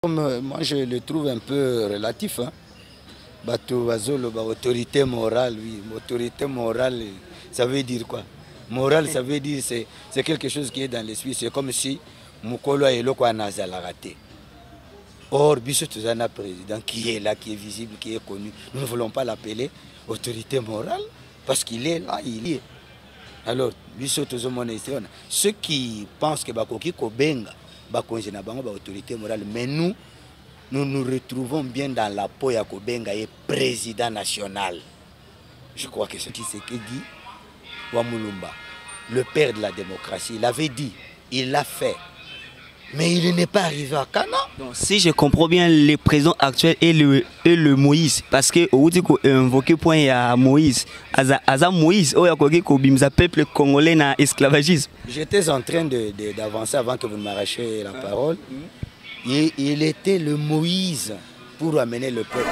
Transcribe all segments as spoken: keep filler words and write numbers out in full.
Moi, je le trouve un peu relatif. Hein. Bato Bazolo, bah, autorité morale, oui. Autorité morale, ça veut dire quoi? Morale, ça veut dire c'est c'est quelque chose qui est dans l'esprit. C'est comme si Mukolo est là, quoi, Nazala raté. Or, Bissot un président qui est là, qui est visible, qui est connu. Nous ne voulons pas l'appeler autorité morale parce qu'il est là, il y est. Alors, Bissot ceux qui pensent que Bakoki Kobenga, Bakonje na bango ba autorité morale, mais nous, nous nous retrouvons bien dans la peau ya Kobenga et président national. Je crois que ce qui s'est dit, Wamulumba, le père de la démocratie, il avait dit, il l'a fait. Mais il n'est pas arrivé à Cana. Donc, si je comprends bien, le président actuel est le, est le Moïse. Parce que au dit qu'on invoqué point à Moïse. Aza Moïse, oh, il y a un peuple congolais dans l'esclavagisme. J'étais en train d'avancer avant que vous m'arrachiez la parole. Il, il était le Moïse pour amener le peuple.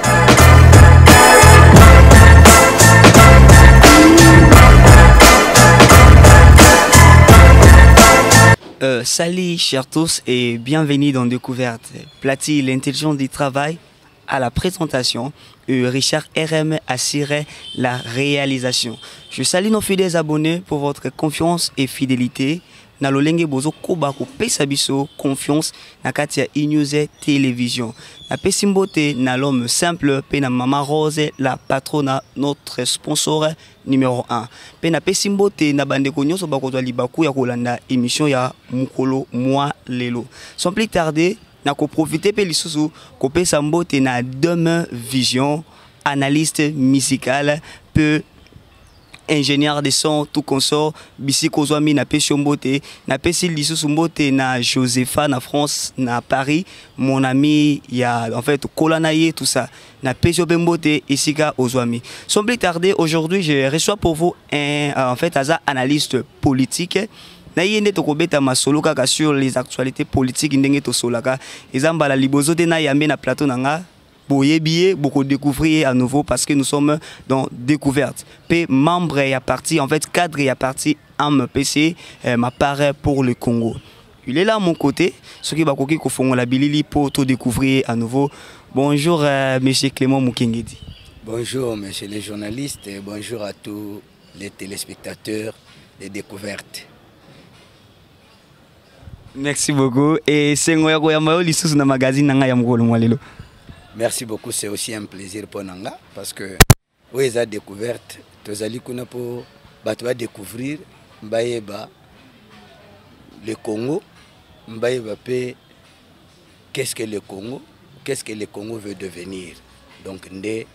Euh, salut chers tous et bienvenue dans Découverte. Platy, l'intelligence du travail à la présentation et Richard R M assurait la réalisation. Je salue nos fidèles abonnés pour votre confiance et fidélité. Na lolenge bozo koba ko pesa biso confiance na katia inews télévision. Na pesimbote na l'homme simple pe na Mama Rose la patronne notre sponsor numéro un. Pe na pesimbote na bandeko nyonso bakozwa libaku ya kolanda émission ya Mukolo moi lelo. Sans plus tarder na ko profiter pe lisusu ko pesa mbote na Demain Vision, analyste musical peu ingénieur de son tout consort bisi kozwami na pesi mbote na pesi lisusu mbote na Josepha na France na Paris mon ami ya en fait kolanaye tout ça na pesi mbote isika ozwami. Sans plus tarder, aujourd'hui je reçois pour vous un en fait aza analyste politique na yende to kobeta masolo kaka sur les actualités politiques ndenge to solaka ezamba la libozo de na yambe na plateau nanga. Boyebier, beaucoup découvrir à nouveau parce que nous sommes dans découverte. P membre et à partie, en fait cadre et à partie M P C, euh, ma part pour le Congo. Il est là à mon côté, ce qui va coquer qu'on fait la bilili pour tout découvrir à nouveau. Bonjour euh, Monsieur Clément Mukengedi. Bonjour Monsieur les journalistes et bonjour à tous les téléspectateurs des découvertes. Merci beaucoup et c'est moi qui ai eu le magazine nanga ya Mukolo Mwalelo. Merci beaucoup, c'est aussi un plaisir pour Nanga parce que où ils ont découverte, tous allez qu'on a pour découvrir Mbaïba le Congo, Mbaïba qu'est-ce que le Congo, qu'est-ce que le Congo veut devenir. Donc des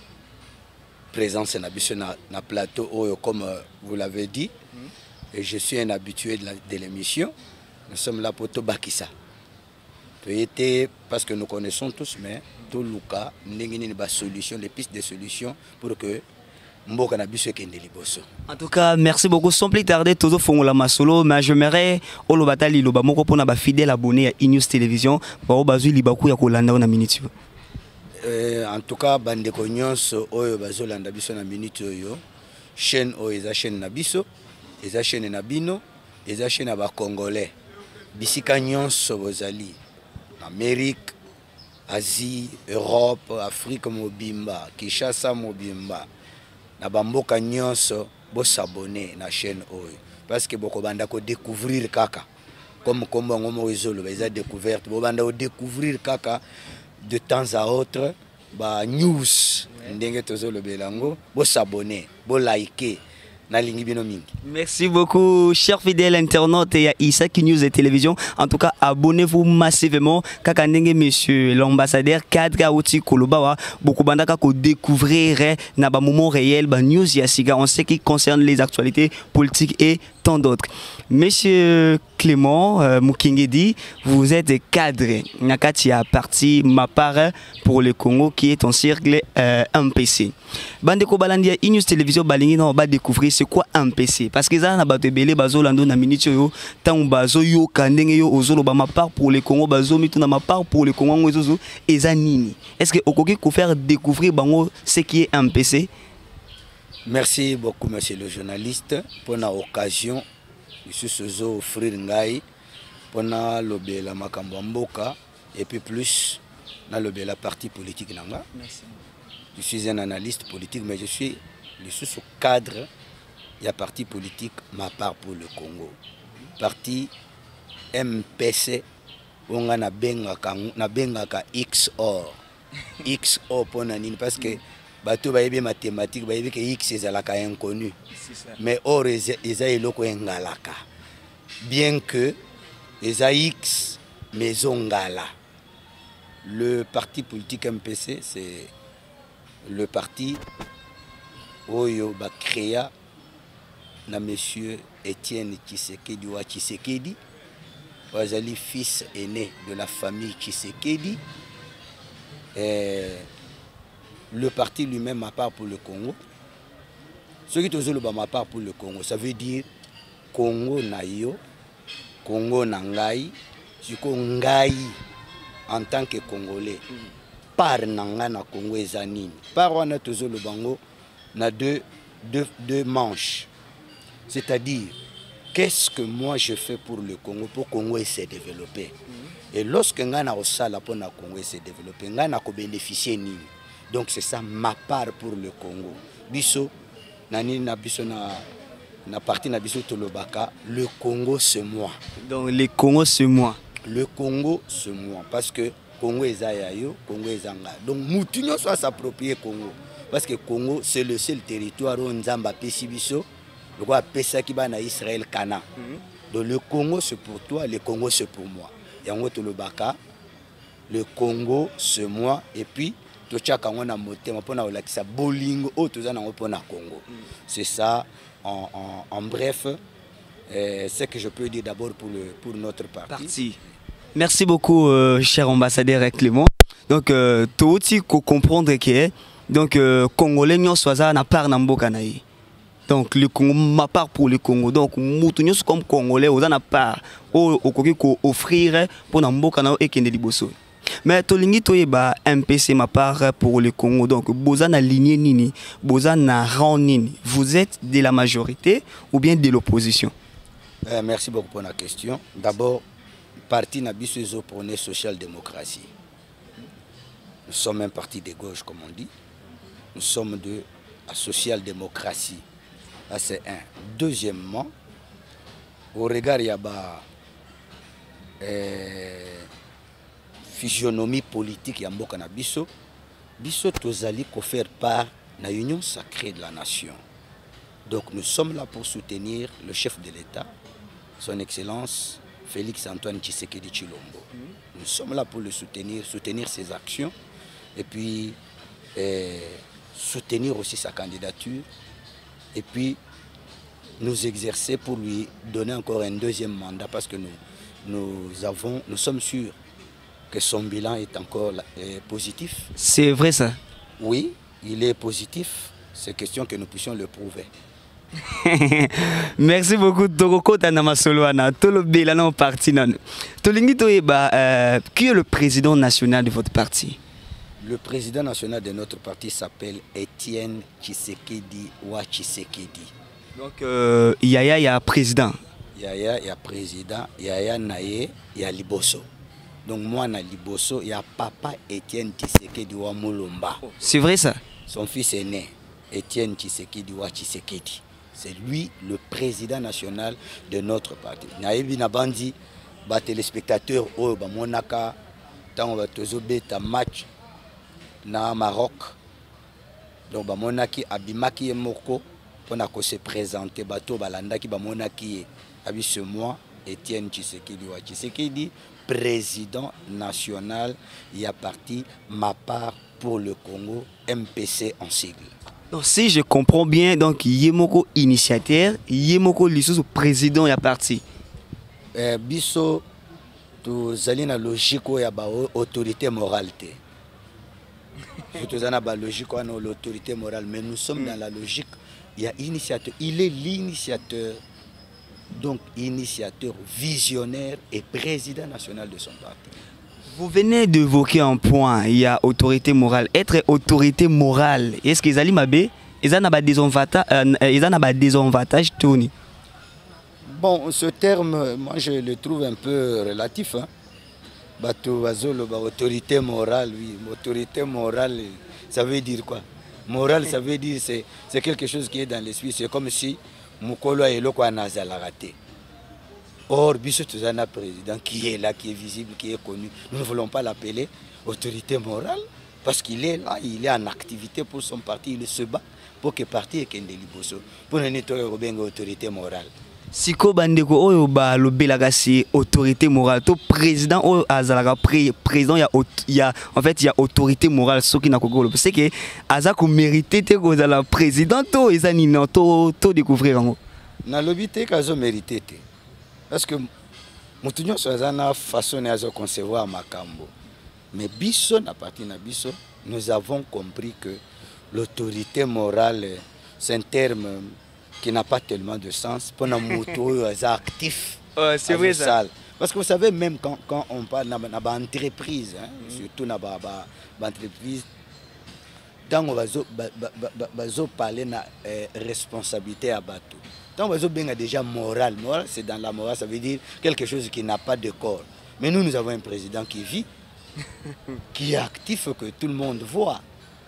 présence na na plateau comme vous l'avez dit, et je suis un habitué de l'émission. Nous sommes là pour Tobakissa. Peut-être parce que nous connaissons tous, mais tout le cas, nous avons des solutions, des pistes de solutions pour que Mboka na biso kende liboso. En tout cas, merci beaucoup. Sans plus tarder, toujours fongola masolo, mais j'aimerais olo batali lo ba moko pona ba fidèle abonné à inews télévision, ba o bazui libaku ya kolanda na minute. Euh en tout cas, bande ko nyonso oyo bazolanda biso na minute oyo, chaîne oyo eza chaîne na biso, eza chaîne na bino, eza chaîne ba congolais. Bisika nyonso bozali. Amérique, Asie, Europe, Afrique mobimba, Kinshasa mobimba. Na bamboka nyonso bo s'abonner na chaîne oyo parce que boko banda ko découvrir kaka comme comme ngomo ezolo ba découverte bo banda ko découvrir kaka de temps à autre ba news ndenge tozolo belango bo s'abonner, bo liker. Merci beaucoup, chers fidèles internautes et Isaac News et Télévision. En tout cas, abonnez-vous massivement. Kakanenge, monsieur l'ambassadeur, cadre outil Kolobawa, beaucoup bandaka ko découvrir na ba moment réel, ba news yasiga, on sait qui concerne les actualités politiques et tant d'autres. Monsieur Clément euh, Mukengedi, vous êtes cadre. Nakati a parti ma part pour le Congo qui est en cercle euh, M P C. Bandeko Balandia, Inews Télévision Balingi na ba découvrir c'est quoi M P C parce que ça na ba tebele bazolando na minute yo tant bazo yo kandenge yo ozolo ba ma part pour le Congo bazo mitu na ma part pour le Congo ngozozo eza nini. Est-ce que okoki ko faire découvrir bango ce qui est M P C? Merci beaucoup monsieur le journaliste pour l'occasion de offrir ngai pour lobela makambo mboka et puis plus dans le la partie politique nanga. Merci. Je suis un analyste politique, mais je suis le sous cadre. Il y a parti politique, ma part pour le Congo. Parti M P C, on a na bengaka X O R. X O R pour nanine parce que bateau ba yebe mathématique ba yebe que X est la inconnu. Mais or eza eloko engalaka. Bien que eza X maison ngala. Le parti politique M P C, c'est le parti Oyo ba créa na monsieur Étienne Tshisekedi wa Tshisekedi. Wazali fils aîné de la famille Tshisekedi. Et le parti lui-même à part pour le Congo. Ce qui est le ma part pour le Congo, ça veut dire Congo na yo, Congo na ngai, siko ngai en tant que Congolais. Par nanga na Congo ezanini. Par wana tozo le bango na deux, deux, deux manches. C'est-à-dire, qu'est-ce que moi je fais pour le Congo, pour que le Congo se développer. Et lorsque nga na osala pour le Congo se développer, nga na ko bénéficier nini. Donc c'est ça ma part pour le Congo. Biso nani na biso na na partie na biso tolobaka, le Congo c'est moi. Donc le Congo c'est moi. Le Congo c'est moi parce que Congo eza ya yo, Congo eza nga. Donc mutu nyonso s'approprier Congo parce que Congo c'est le seul territoire où Nzamba pesi biso. Le roi pesa ki ba na Israël Cana. Donc le Congo c'est pour toi, le Congo c'est pour moi. Yango tolobaka, le Congo c'est moi et puis tochaka ngona motema pona olakisa bolingo o tozana ngopona Congo. C'est ça en, en, en bref euh, ce que je peux dire d'abord pour le pour notre parti. Parti. Merci beaucoup euh, cher ambassadeur Clément. Donc euh, tout aussi comprendre que donc euh, Congolais nyo soza na part na mboka na ye. Donc le Congo ma part pour le Congo. Donc mutu nyo comme Congolais oza na part o okoki ko offrir pour na mboka na e kende liboso. Mais tolingi toyeba M P C ma part pour le Congo. Donc boza na lignée nini, boza na rang nini. Vous êtes de la majorité ou bien de l'opposition? Euh, merci beaucoup pour la question. D'abord, parti na biso ezo prôner social-démocratie. Nous sommes un parti de gauche comme on dit. Nous sommes de la social-démocratie. Ça c'est un. Deuxièmement, au regard yaba euh, physionomie politique ya mboka na biso, biso tozali ko faire part na union sacrée de la nation. Donc nous sommes là pour soutenir le chef de l'État, son Excellence Félix Antoine Tshisekedi Tshilombo. Nous sommes là pour le soutenir, soutenir ses actions et puis euh, soutenir aussi sa candidature et puis nous exercer pour lui donner encore un deuxième mandat parce que nous, nous, avons, nous sommes sûrs que son bilan est encore est positif. C'est vrai ça? Oui, il est positif. C'est question que nous puissions le prouver. Merci beaucoup Tokoko Tanama Soloana. Tolo Belano parti nan. Tolingi Toyeba, qui est le président national de votre parti? Le président national de notre parti s'appelle Étienne Tshisekedi wa Tshisekedi. Donc euh, Yaya, il y a président. Yaya, il y a président. Yaya Naye, il y a Liboso. Donc moi, na Liboso, il y a papa Étienne Tshisekedi wa Mulumba. C'est vrai ça? Son fils aîné, Étienne Tshisekedi wa Tshisekedi. C'est lui le président national de notre parti. Nayebi Nabandi, ba téléspectateurs au ba monaka, tant ba tozobeta match na Maroc. Donc ba monaki abimaki moko pour ko se présenter bato balanda ki ba monaki abi ce mois Étienne Tshisekedi wa Tshisekedi, président national, il y a parti ma part pour le Congo, M P C en sigle. Donc si je comprends bien, donc Yemoko initiateur, Yemoko Lissous président y a parti. Euh, biso tu zali na logique ya ba autorité morale té. Tu zana ba logique na l'autorité morale, mais nous sommes mm. dans la logique, il y a initiateur, il est l'initiateur. Donc initiateur, visionnaire et président national de son parti. Vous venez d'évoquer un point, il y a autorité morale. Être autorité morale, est-ce qu'ils allaient m'aber? Ils en ont des avantages, Tony? Bon, ce terme, moi je le trouve un peu relatif. Hein. Bato bazolo ba autorité morale, oui. Autorité morale, ça veut dire quoi? Morale, ça veut dire c'est c'est quelque chose qui est dans l'esprit. C'est comme si Mukolo est là quoi nazala raté. Or, Bisso Tuzana président qui est là, qui est visible, qui est connu, nous ne voulons pas l'appeler autorité morale parce qu'il est là, il est en activité pour son parti, il se bat pour que le parti ait Kende Liboso. Pour ne nettoyer une autorité morale. Si ko bandeko oyo ba lobelaka si autorité morale to président oyo azalaka président ya ya en fait il y a autorité morale soki na kokolo c'est que aza ko mériter te ko la président to ezani no to to découvrir ngo na lobité kazo mériter te parce que mutu nyonso aza na façon ya zo concevoir makambo mais biso na parti na biso nous avons compris que l'autorité morale c'est un terme qui n'a pas tellement de sens pour nos motos actifs. Oh, c'est vrai ça. Parce que vous savez, même quand, quand on parle d'entreprise, hein, mm. surtout dans l'entreprise, quand on va parler de responsabilité à bateau, quand on va déjà morale, morale c'est dans la morale, ça veut dire quelque chose qui n'a pas de corps. Mais nous, nous avons un président qui vit, qui est actif, que tout le monde voit.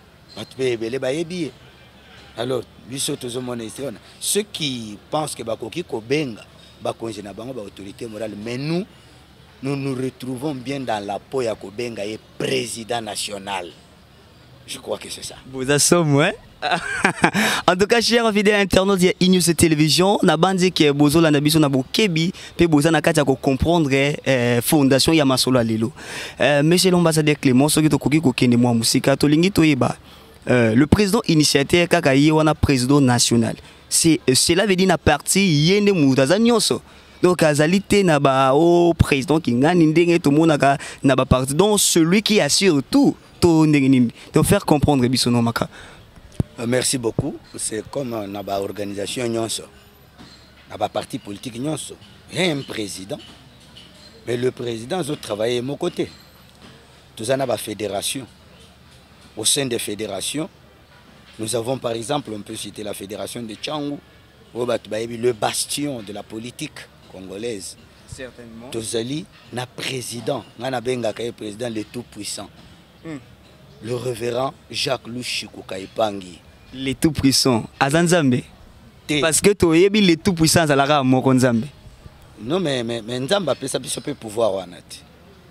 Alors, ceux qui pensent que Bakoki Kobenga, Bakonje na bango ba autorité morale, mais nous, nous nous retrouvons bien dans la peau ya Kobenga et président national. Je crois que c'est ça. Vous assommez, ouais. En tout cas, chers fidèles internautes de Inews Télévision, na bandi que bozola na biso na bokebi pe bozana kati ya ko comprendre eh, fondation ya masolo lelo. Euh, monsieur l'ambassadeur Clément, soki to koki ko kende mwa musika to lingi to yeba. Euh, le président initiateur kaka wana président national c'est cela veut dire na parti yende mutaza nyonso donc azalité na ba au président qui ngani ndenge to monaka na ba parti donc celui qui assure tout to ndenge donc faire comprendre bisono maka. Merci beaucoup. C'est comme na ba organisation nyonso na ba parti politique nyonso il y a un président mais le président doit travailler à mon côté tout ça na ba fédération. Au sein des fédérations, nous avons par exemple, on peut citer la fédération de Tchangou, le bastion de la politique congolaise. Certainement. Tozali, na président, na benga kay président le tout-puissant. Mm. Le révérend Jacques Louchikou Kaipangi. Le tout-puissant, Azanzambe. Parce que toyebi le tout-puissant alara moko nzambe. Non mais mais mais nzamba pesa biso pe pouvoir wanati.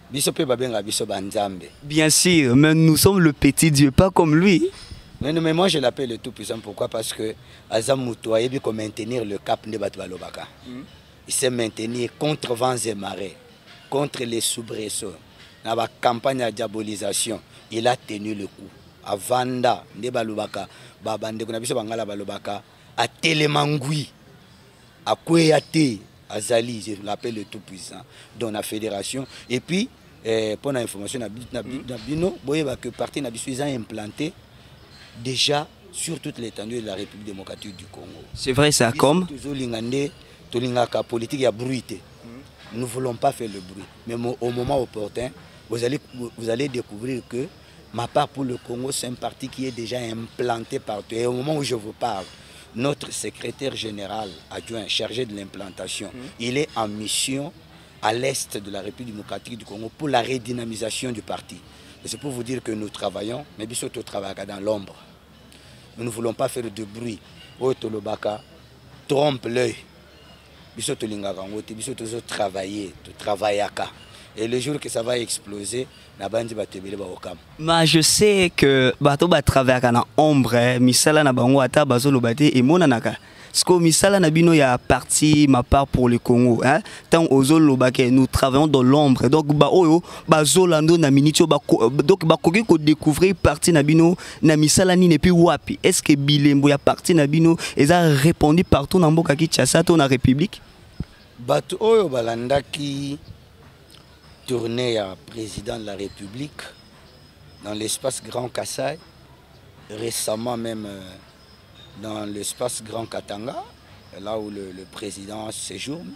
Bien sûr, mais nous sommes le petit Dieu, pas comme lui. Mais, mais moi je l'appelle le Tout-Puissant. Pourquoi? Parce que Azamoutou a eu maintenir le cap de Batoualobaka. Mm. Il s'est maintenu contre vents et marées, contre les soubresauts. Dans la campagne de diabolisation, il a tenu le coup. À Vanda, Nebalobaka, Babande, Bangala Balobaka, à Télémangui, à Kouéate, à Zali, je l'appelle le Tout-Puissant, dans la fédération. Et puis, Eh, pour l'information, Nabino, que le parti Nabisou a implanté déjà sur toute l'étendue de la République démocratique du Congo. C'est vrai ça, comme politique a bruité. Nous ne voulons pas faire le bruit. Mais au moment opportun, vous allez, vous allez découvrir que ma part pour le Congo, c'est un parti qui est déjà implanté partout. Et au moment où je vous parle, notre secrétaire général adjoint chargé de l'implantation, mmh. il est en mission à l'est de la République démocratique du Congo pour la redynamisation du parti. C'est pour vous dire que nous travaillons, mais bien sûr, nous travaillons dans l'ombre. Nous ne voulons pas faire de bruit. Otolobaka trompe l'œil. Nous devons travailler, travailler. Et le jour que ça va exploser, mais je sais que bato ba travailler dans l'ombre, misala na bango ata bazolo bate et monanaka. Ce que misala na bino ya parti ma part pour le Congo, hein. Tant ozolo bake nous travaillons dans l'ombre. Donc ba oyo bazolando na minitio ba donc ba koki ko découvrir parti na bino na misala ni ne puis wapi. Est-ce que bilembo ya parti na bino eza répandu partout na mboka Kinshasa to na République? Bato oyo balandaki tournée à président de la République dans l'espace Grand Kassai, récemment même euh, dans l'espace Grand Katanga, là où le, le président séjourne.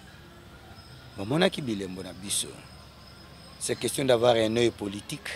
C'est question d'avoir un œil politique.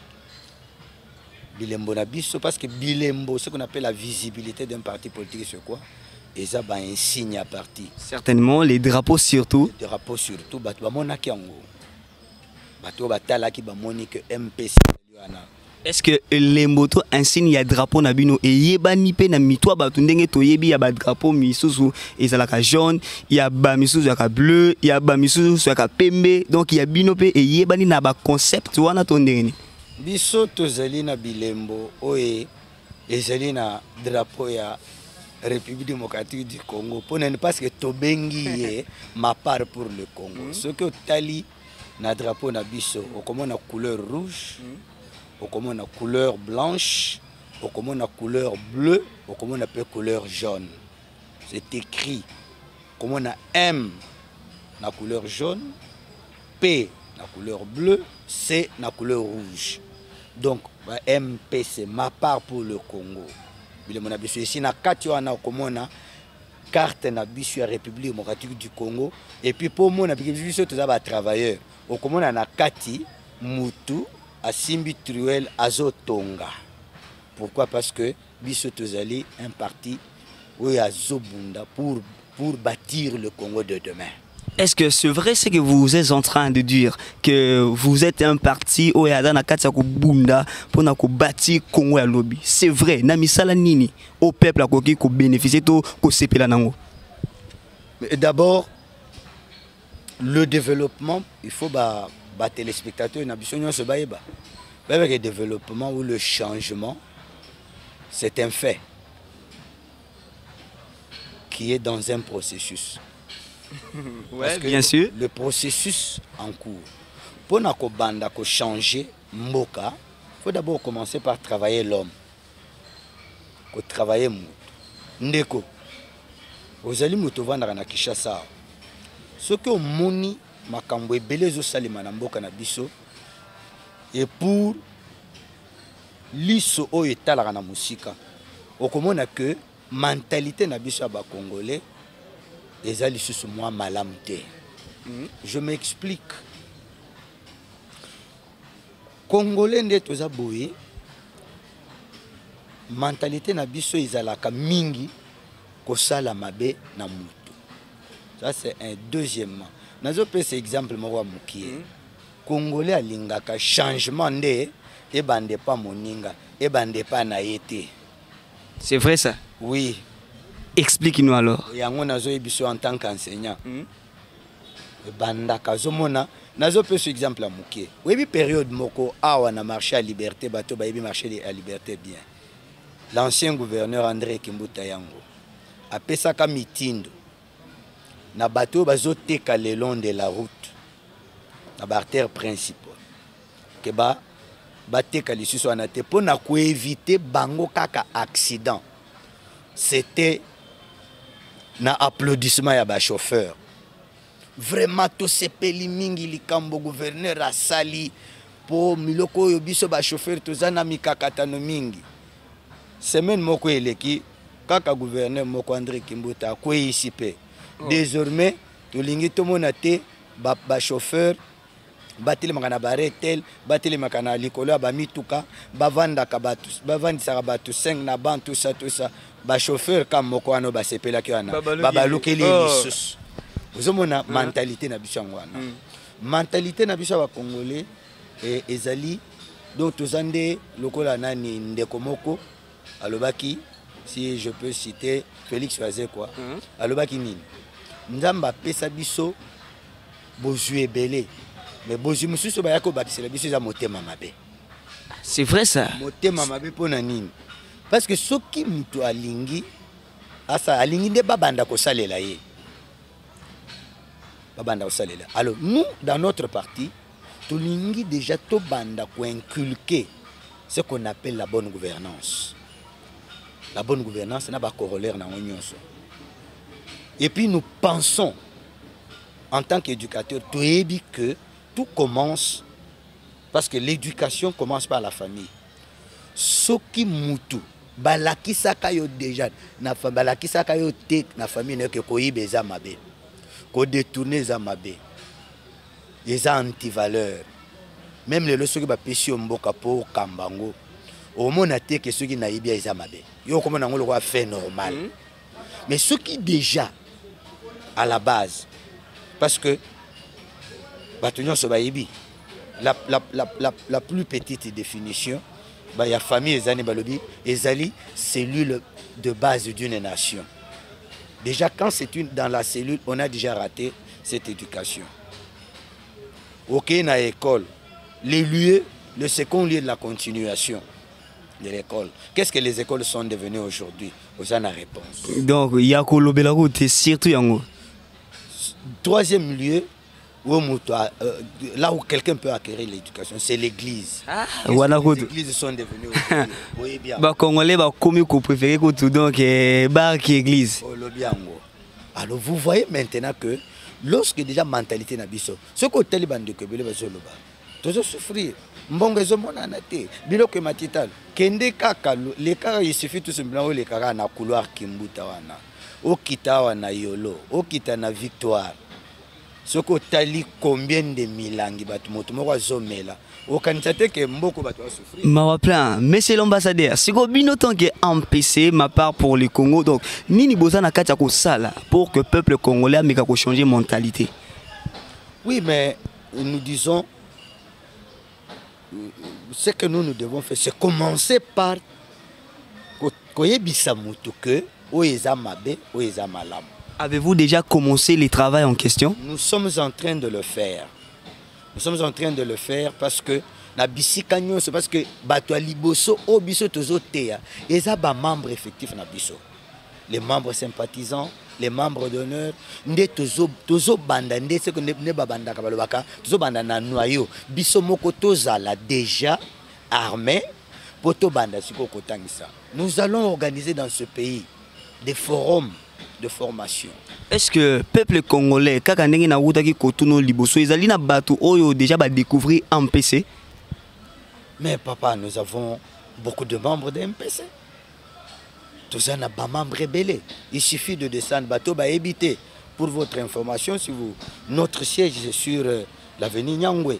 Bilembo na biso, parce que bilembo, ce qu'on appelle la visibilité d'un parti politique, c'est quoi? Et ça, bah, un signe à parti. Certainement, les drapeaux surtout. Les drapeaux surtout, bah, tu vas mon akiango. bato batala ki ba moni que M P C wana. Est-ce que les motos insigne ya drapeau na bino et yebani pe na mitwa bato ndenge to yebi ya ba drapeau misusu ezalaka jaune, ya ba misusu ya bleu, ya ba misusu ya pembe, donc ya bino pe et yebani na ba concept wana to ndenge. Biso tozali na bilembo oye ezali na drapeau ya République démocratique du Congo pour ne parce que tobengi ye ma part pour le Congo. Ce que tali na drapeau na biso okomo na couleur rouge, okomo na couleur blanche, okomo na couleur bleue, okomo na pe couleur jaune. C'est écrit comme on a M na couleur jaune, P na couleur bleue, C na couleur rouge. Donc M P c'est ma part pour le Congo. Ici na kati wana okomona carte na biso ya République démocratique du Congo et puis pour moi na biso tous aba travailleurs okomona na kati mutu asimbi truel azotonga. Pourquoi? Parce que biso tozali un parti où il y a Zobunda pour pour bâtir le Congo de demain. Est-ce que c'est vrai ce que vous êtes en train de dire, que vous êtes un parti où il y a dans kati ko bunda pour na ko bâtir Congo ya lobby? C'est vrai, na misala nini au peuple a ko ki ko bénéficier to ko sepela nango. D'abord le développement, il faut ba ba téléspectateurs na biso nyonso ba yeba. Avec le développement ou le changement, c'est un fait qui est dans un processus. Ouais, bien sûr. Le processus en cours. Pour qu'on banda ko changer mboka, faut d'abord commencer par travailler l'homme. Ko travailler mutu. Ndeko. Ozali mutu vanda na Kinshasa. Ce que moni makambo ebele zo salima na mboka na biso et pour liso o etalaka na musika. Okomona que mentalité na biso ba congolais ezali sous moi malamte. Je m'explique. Congolais nde toza boye mentalité na biso ezalaka mingi kosala mabe na mutu. Ça c'est un deuxièmement. Nazo pesa exemple moko mukie. Congolais alingaka changement nde e bande pas moninga e bande pas na yete. C'est vrai ça? Oui. Explique-nous alors. Yango nazo ebiso en tant qu'enseignant. Mm. Banda kazomona nazo pe ce exemple mukie. Oui période moko awa na marché à liberté bato ba yebi marché à liberté bien. L'ancien gouverneur André Kimbuta Yango a pesaka mitindo na bato bazoteka le long de la route na barrière principale. Que ba bateka lisusu wana te pona ko éviter bango kaka accident. C'était na applaudissement ya ba chauffeur. Vraiment to sepeli mingi likambo gouverneur asali po miloko yo biso ba chauffeur tozana mikakatano mingi. Semaine moko eleki kaka gouverneur moko André Kimbuta ko ici pe. Désormais to lingi to mona te ba, ba chauffeur bateli makana baretel bateli makana likolo ba mituka bavanda ka batu bavandisa ka batu cinq na ban tout ça tout ça. Ba chauffeur comme moko ano ba sepela ki wana baba lukeli lisusu ozomona mentalité na biso ngwana mentalité na biso ba congolais et ezali donc tozande lokola nani ndeko moko alobaki si je peux citer Félix Fazé quoi alobaki nini nzamba pesa biso bozui ebele mais bozui mususu ba yako bakisela biso za motema mabe. C'est vrai ça? Motema mabe pona nini? Parce que ce qui mutu alingi asa alingi de babanda ko salela ye babanda ko salela. Alors nous dans notre parti to lingi déjà to banda ko inculquer ce qu'on appelle la bonne gouvernance. La bonne gouvernance n'a pas corollaire dans l'onyonso. Et puis nous pensons en tant qu'éducateur to ebi que tout commence parce que l'éducation commence par la famille. Ce qui mutu balakisaka yo déjà na famille balakisaka yo te na famille ne que koyibe za mabe ko détourner za mabe les anti-valeurs même les leçons que ba pesi mboka po kambango au mona te que ceux qui na yibia za mabe yo comme na ngolo kwa fait normal mm. Mais ce qui déjà à la base parce que batunyo so ba yibi la, la, la, la, la plus petite définition, il y a famille Ezani Balobi, Ezali, cellule de base d'une nation. Déjà, quand c'est une dans la cellule, on a déjà raté cette éducation. Ok, dans l'école, les lieux, le second lieu de la continuation de l'école. Qu'est-ce que les écoles sont devenues aujourd'hui? Vous avez la réponse. Donc, il y a que surtout yango. Troisième lieu, où, euh, là où quelqu'un peut acquérir l'éducation, c'est l'église. Ah, les églises sont devenues aujourd'hui. Oui, bien. Les Congolais ont préféré que donc bar qui église. Alors vous voyez maintenant que lorsque déjà mentalité na biso, ce que taliban de Kebele bazoloba, toujours souffrir. Mbongezo monana te, biloko matital. Kende kaka les cas il suffit tout simplement les cas na couloir kimbuta wana. Okita wana yolo, okita na victoire. Ce que tali combien de milangi batu moto moko azomela. Okanisate ke mboko batu souffrir. Ma plein, mais c'est l'ambassadeur. C'est ko bino tant que empêché ma part pour le Congo. Donc nini bozana katia ko sala pour que le peuple congolais ameka ko changer mentalité. Oui, mais nous disons ce que nous nous devons faire, c'est commencer par koyebisa mutu que oeza mabe, oeza malamu. Avez-vous déjà commencé les travaux en question? Nous sommes en train de le faire. Nous sommes en train de le faire parce que na bisika nyonso, parce que bato liboso o biso tozo teya eza ba membres effectifs na biso. Les membres sympathisants, les membres d'honneur, nde tozo tozo banda nde ce que ne ba banda ka balobaka, tozo banda na noyau. Biso moko tozala déjà armé poto banda siko kotangisa. Nous allons organiser dans ce pays des forums de formation. Est-ce que le peuple congolais, kaka ndenge na wutaki kotuno liboso, ezali na batu oyo déjà ba découvrir M P C? Mais papa, nous avons beaucoup de membres de M P C. Tous en a pas membres rebelles. Il suffit de descendre bateau ba éviter. Pour votre information, si vous, notre siège est sur euh, l'avenue Nyangwe.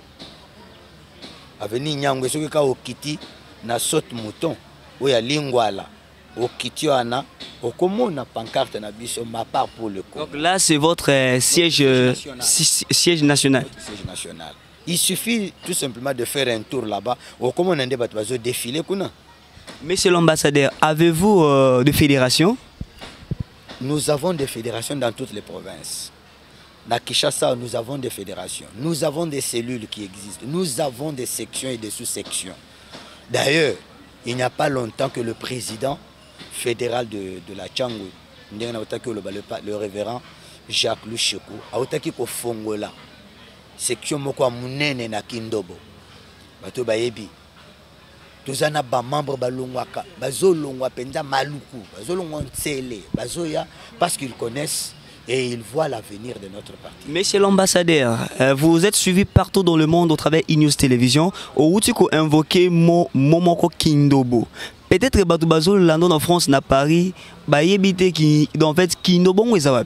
Avenue Nyangwe, ce que au Kiti na saute mouton, où il y a Lingwala. Au Kitiana, au Komona pancarte na biso ma part pour le Congo. Donc là c'est votre euh, siège, euh, national. siège national. Notre siège national. Il suffit tout simplement de faire un tour là-bas. Au Komona ndé bato bazo défiler kuna. Monsieur l'ambassadeur, avez-vous euh, de fédération? Nous avons des fédérations dans toutes les provinces. À Kinshasa, nous avons des fédérations. Nous avons des cellules qui existent. Nous avons des sections et des sous-sections. D'ailleurs, il n'y a pas longtemps que le président fédéral de, de la Tchangwe, le révérend Jacques Louchekou, a otaki ko fongola section moko munene na Kindobo. Bato bayebi. Tozana ba membre balongwaka, bazolongwa penza maluku, bazolongwa ntsele, bazoya parce qu'ils connaissent et ils voient l'avenir de notre parti. Monsieur l'ambassadeur, euh, vous êtes suivi partout dans le monde au travers de News Télévision. Au Outiko invoqué mon Momoko Kindobo. Peut-être que Batou Bazo, London en France, na Paris, bah yébité qui, en fait, Kindobo ou Ezawap.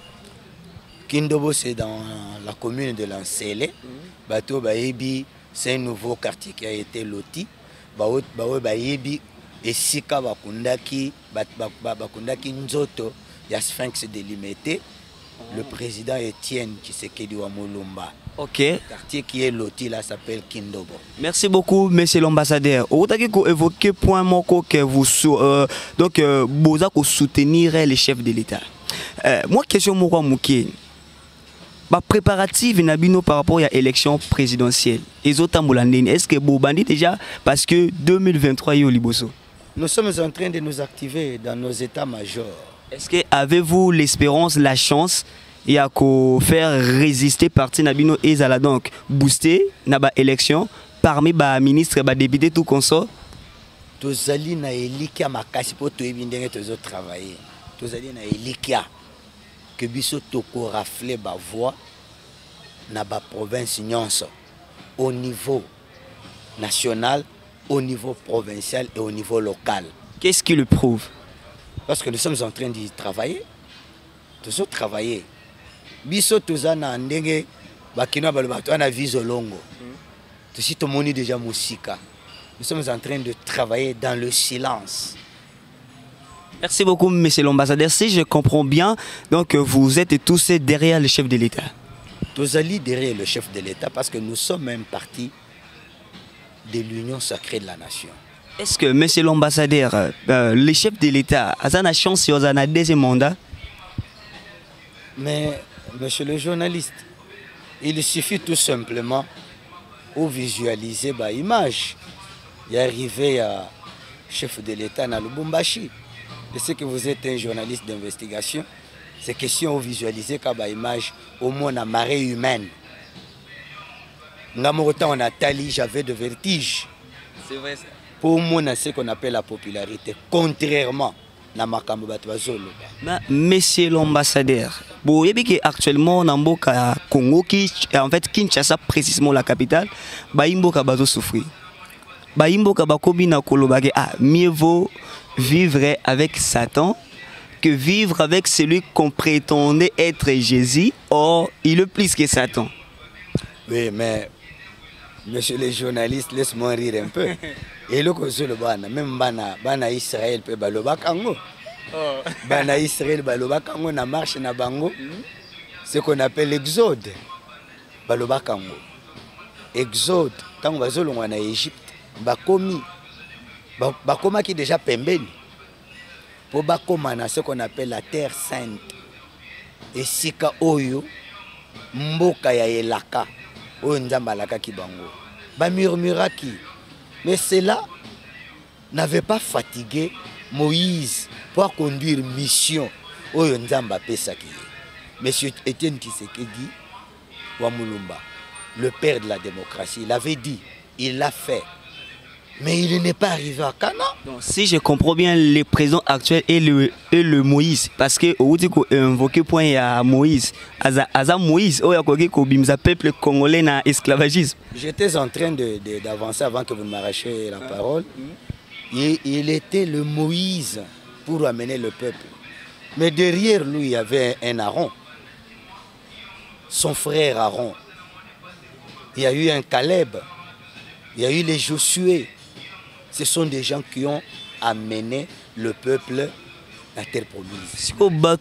Kindobo c'est dans la commune de Lansele. Bato Bayebi, c'est un nouveau quartier qui a été loti. Baou Bayebi et Sika Bakundaki, Bakundaki Nzoto. Il y a Sphinx délimité. Le président Étienne Tshisekedi Wamulumba. Ok. Le quartier qui est loti là s'appelle Kindobo. Merci beaucoup, monsieur l'ambassadeur. Vous avez évoqué point moko que vous euh, donc euh, vous avez soutenir les chefs de l'État. Euh, moi question moko muké. Ba préparatif nabino par rapport à l'élection présidentielle. Est-ce que vous bandit déjà parce que deux mille vingt-trois est au Liboso? Nous sommes en train de nous activer dans nos états-majors. Est-ce que avez-vous l'espérance, la chance et à faire résister parti Nabino et Zala donc booster naba élection parmi ba ministres et ba députés tout consort? Tozali na elikia makasi po to ebindenge tozo travailler. Tozali na elikia que biso toko rafler ba voix na ba province nyonso au niveau national, au niveau provincial et au niveau local. Qu'est-ce qui le prouve? Parce que nous sommes en train d'y travailler. Toujours travailler. Biso tozana ndenge bakina balobato ana viso longo. Tusi tomoni déjà musika. Nous sommes en train de travailler dans le silence. Merci beaucoup, monsieur l'ambassadeur. Si je comprends bien, donc vous êtes tous derrière le chef de l'État. Tozali derrière le chef de l'État parce que nous sommes un parti de l'union sacrée de la nation. Est-ce que, monsieur l'ambassadeur, euh, le chef de l'État a une chance sur un deuxième mandat? Mais, monsieur le journaliste, il suffit tout simplement de visualiser l'image. Il est arrivé à chef de l'État dans Lubumbashi. Je sais que vous êtes un journaliste d'investigation. C'est question de visualiser l'image au moins la marée humaine. On a tali, j'avais de vertige. C'est vrai ça. Pour moi, c'est ce qu'on appelle la popularité, contrairement à Makambo Batouazolo. Monsieur l'ambassadeur, bon, il y a actuellement dans le Congo, qui, en fait, Kinshasa, précisément la capitale, il y a souffrir. Il y a mieux vaut vivre avec Satan que vivre avec celui qu'on prétendait être Jésus. Or, il est plus que Satan. Oui, mais, monsieur le journaliste, laisse-moi rire un peu. Et le cause le bana, même bana, bana Israël peut baloba kango. Bana Israël baloba kango na marche na bango. Ce qu'on appelle l'exode. Baloba kango. Exode, tant bazolo en Égypte, bakomi. Bakoma qui déjà pembeni. Pour bakoma na ce qu'on appelle la terre sainte. Et sika oyo mboka ya elaka. Oyo nzamba laka ki bango. Ba murmuraki. Mais cela n'avait pas fatigué Moïse pour conduire mission. Oyo nzamba pesaki. Monsieur Étienne Tshisekedi Wamulumba, le père de la démocratie, il avait dit, il l'a fait. Mais il n'est pas arrivé à Cana. Donc, si je comprends bien, le président actuel est le, est le Moïse. Parce que vous dites qu'on invoqué point à Moïse. Aza Moïse, oh, il y a un peuple congolais dans l'esclavagisme. J'étais en train d'avancer avant que vous ne m'arrachiez la parole. Il, il était le Moïse pour amener le peuple. Mais derrière lui, il y avait un Aaron. Son frère Aaron. Il y a eu un Caleb. Il y a eu les Josué. Ce sont des gens qui ont amené le peuple à la terre promise.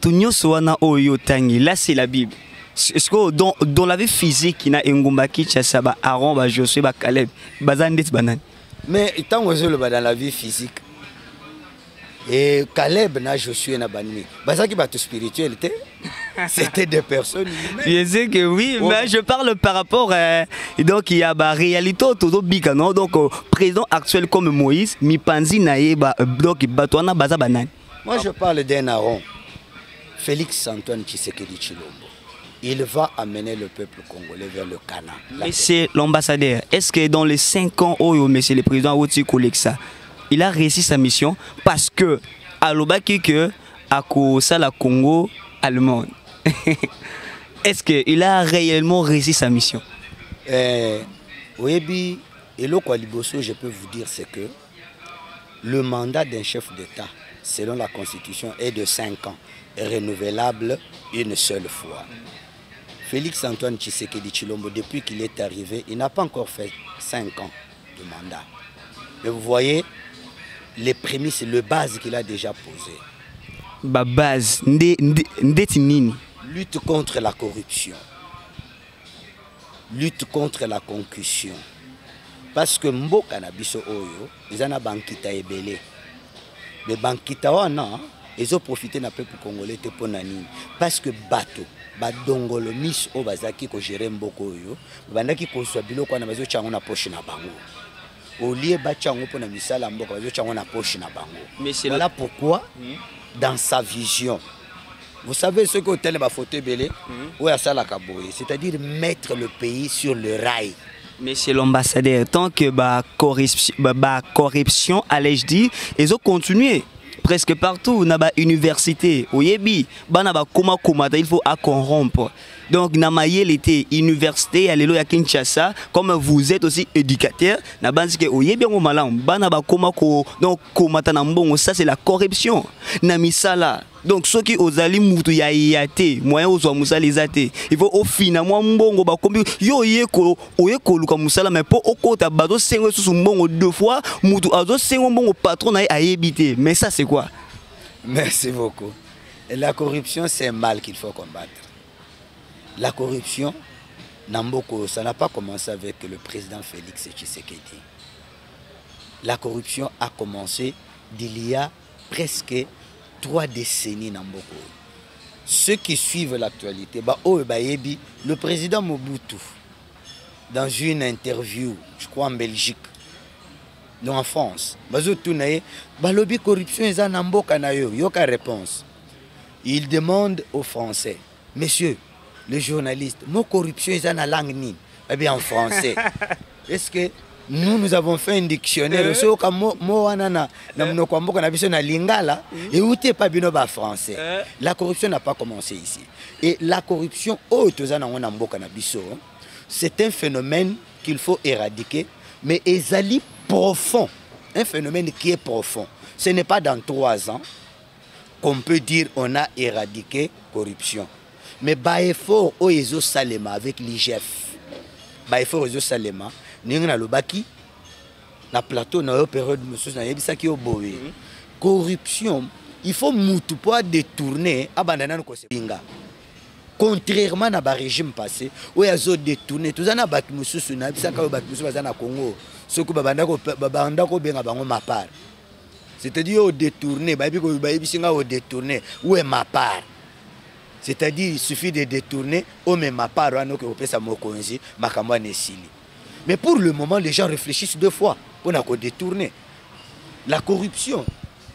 Là, c'est la Bible. Dans, dans la vie physique, il y a un Kinshasa, Aaron, Josué, Caleb. Mais tant que dans la vie physique, et Caleb n'a Josué n'a banni. Bazaki spirituel, c'était des personnes humaines. Je sais que oui, oh. Mais je parle par rapport à donc il y a la réalité tout bika non donc président actuel comme Moïse, mi panzi naïba donc batwana baza banane. Moi je parle d'un Aaron, Félix Antoine Tshisekedi Tshilombo. Il va amener le peuple congolais vers le Canaan. Monsieur l'ambassadeur, est-ce que dans les cinq ans où monsieur le président Woti Koleksa, il a réussi sa mission parce que à l'obaki que à cause la Congo allemande. Est-ce qu'il a réellement réussi sa mission? euh, Oui, et le Kwaliboso, je peux vous dire, c'est que le mandat d'un chef d'État, selon la Constitution, est de cinq ans, renouvelable une seule fois. Félix Antoine Tshisekedi Tshilombo, depuis qu'il est arrivé, il n'a pas encore fait cinq ans de mandat. Mais vous voyez, les prémices, le base qu'il a déjà posé. Ba base, nini? Lutte contre la corruption. Lutte contre la concussion. Parce que mboka na biso oyo, ils en a bankita ebele. Mais bankita wana, ils ont profité na peuple congolais te ponani. Parce que bato, badongolo mis o bazaki ko gérer mboko oyo, bandaki ko swa biloko na bazo chango na poche na bango. Au lieu ba chango pona misala mboka bazo chango na poche na bango. Voilà pourquoi dans sa vision. Vous savez ce qu'au tel faute belé ou à ça la kaboye, c'est-à-dire mettre le pays sur le rail. Monsieur l'ambassadeur, tant que la corruption, bah, corruption allais-je dire, ils ont continué presque partout dans l'université. Au Yébi, il faut corrompre. Donc, dans la université, à Kinshasa, comme vous êtes aussi éducateur, ça c'est la corruption. Donc, ceux qui ont ali mutu ya yate, moyen aux musalizate, il faut au finalement mbongo ba kombi yo yeko oyeko luka musala mais pour au kota bazo sengo sous mbongo deux fois, mutu azo sengo mbongo patron na ayebité. Mais ça c'est quoi? Merci beaucoup. La corruption c'est un mal qu'il faut combattre. La corruption, Namboko, ça n'a pas commencé avec le président Félix Tshisekedi. la corruption a commencé d'il y a presque trois décennies dans Mboko. Ceux qui suivent l'actualité, bah, oh, bah, le président Mobutu, dans une interview, je crois en Belgique, non en France, bah, lobby corruption est en Mboka na yo, yoka réponse. Il demande aux Français, messieurs, les journalistes, mon corruption est en langue ni, eh bien en français. Est-ce que nous, nous avons fait un dictionnaire, euh, so, mo, mo, anana, euh, lingala, et où t'es pas bien au français. Euh, la corruption n'a pas commencé ici. Et la corruption, c'est un phénomène qu'il faut éradiquer, mais ezali profond. Un phénomène qui est profond. Ce n'est pas dans trois ans qu'on peut dire on a éradiqué la corruption. Mais bah effort au Ezo Salema avec l'I G F. Bah effort au Ezo Salema. Ninga le baki na plateau na période monsieur na yebisa ki oboye corruption il faut mutu pour détourner abandana ko sebinga contrairement na ba régime passé où yazo détourner tout ça na baki monsieur na yebisa ka baki monsieur bazana Congo soko babanda ko babanda ko benga bango mapar c'est-à-dire au détourner ba biko ba yebisinga au détourner où est ma part. C'est-à-dire il suffit de détourner au même ma part wana ko pesa mokonzi makamwa nesili. Mais pour le moment, les gens réfléchissent deux fois pour nous détourner. La corruption,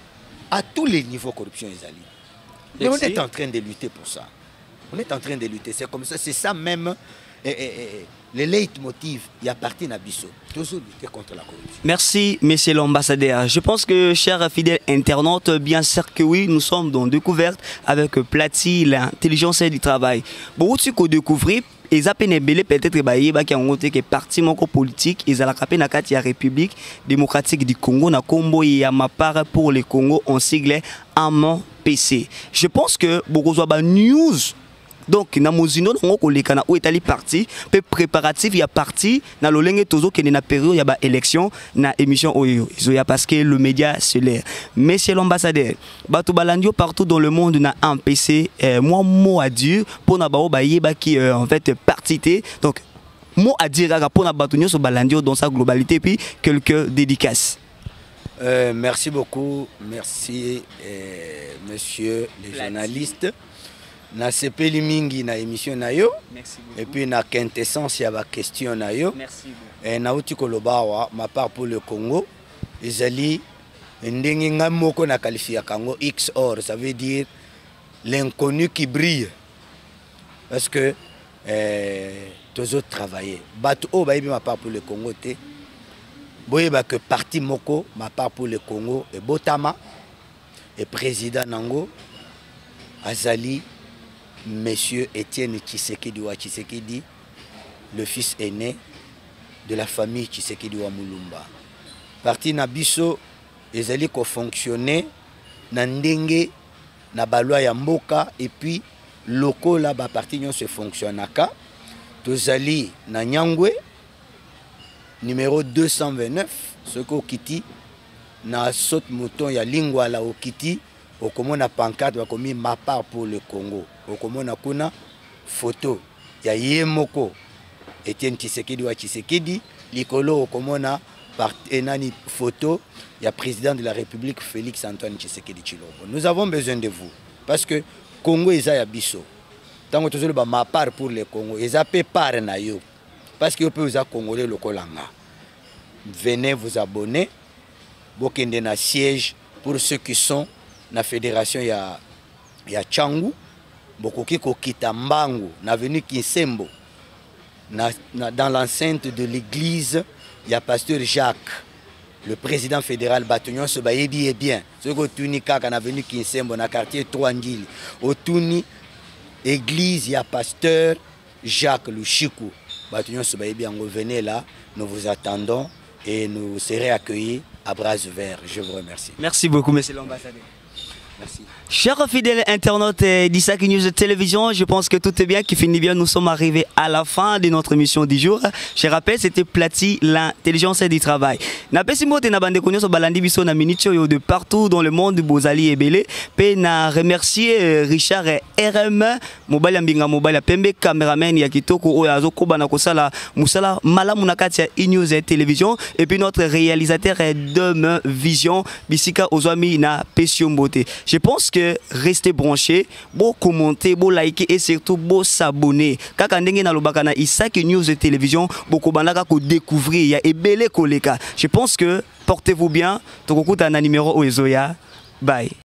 à tous les niveaux, corruption est allée. Mais on est en train de lutter pour ça. On est en train de lutter. C'est comme ça, c'est ça même, et, et, et, le leitmotiv, il y a parti Nabiso. Toujours lutter contre la corruption. Merci, monsieur l'ambassadeur. Je pense que, chers fidèles internautes, bien sûr que oui, nous sommes dans Découverte avec Platy, l'intelligence du travail. Bon, tu peux découvrir. Et ça peut-être que parti politique et la la République démocratique du Congo na Combo et à ma part pour le Congo en sigle à mon P C. Je pense que beaucoup de news donc na mozino ngoko lekana où est parti peu préparatif il y a parti na lolenge tozo que na période il y a élection na émission oyo izoya parce que le média c'est l'air. Monsieur l'ambassadeur bato balandio partout dans le monde na un P C euh, moi mot à dire pour na bao ba yeba qui euh, en fait partité donc mot à dire pour na bato nyo so balandio dans sa globalité puis quelques dédicaces. Euh, merci beaucoup, merci euh, monsieur les Plate. Journalistes. Na sepeli mingi na émission na yo. Merci beaucoup. Et puis na quintessence ya ba question na yo. Merci beaucoup. Et na uti kolobawa ma part pour le Congo ezali ndenge nga moko na qualifié Congo X O R, ça veut dire l'inconnu qui brille. Parce que euh tous autres travailler. Bato o ba yebi ma part pour le Congo te. Boye ba que parti moko ma part pour le Congo et Botama et président nango azali Monsieur Étienne Tshisekedi wa Tshisekedi, le fils aîné de la famille Tshisekedi wa Mulumba. Parti na biso ezali ko fonctionner na ndenge na balwa ya mboka et puis loko la ba parti nyon se fonctionnaka. Tozali na Nyangwe numéro deux cent vingt-neuf ce ko kiti na saute mouton ya lingwa la okiti okomona pancarte bakomi ma part pour le Congo. Okomona kuna photo ya yemoko Etienne Tshisekedi wa Tshisekedi likolo okomona par enani photo ya président de la République Félix Antoine Tshisekedi Tshilombo. Nous avons besoin de vous parce que Congo eza ya biso. Tango tozolo ba ma part pour le Congo eza pe part na yo parce que yo pe uza congolais lokolanga. Venez vous abonner bokende na siège pour ceux qui sont na fédération ya ya Tchangu. Bokoki kokita mbangu na venu Kinsembo na, na, dans l'enceinte de l'église il y a pasteur Jacques le président fédéral Batonyon se bayebi et bien ce que tuni kaka na venu Kinsembo na quartier trois Ngili otuni église il y a pasteur Jacques Lushiku Batonyon se bayebi ango venez là nous vous attendons et nous serons accueillis à bras ouverts. Je vous remercie. Merci beaucoup monsieur l'ambassadeur. Merci. Chers fidèles internautes d'Isaac News Télévision, je pense que tout est bien, qui finit bien. Nous sommes arrivés à la fin de notre émission du jour. Je rappelle, c'était Plati, l'intelligence du travail. De partout dans le monde, Bozali et Belé. Pe na remercier Richard R M, mobile ambinga mobile pembe cameraman ya kitoko oyazo kobana kosala musala malamu na kati ya E-News Télévision, et puis notre réalisateur Dom Vision bisika ozwami na Pession Beauté. Je pense que restez branchés, beau commenter, beau liker et surtout beau s'abonner. Kaka ndenge na lobaka na Isaac News Télévision, boko bandaka ko découvrir ya ebele koleka. Je pense que portez-vous bien. Tokokuta na numéro oezoya. Bye.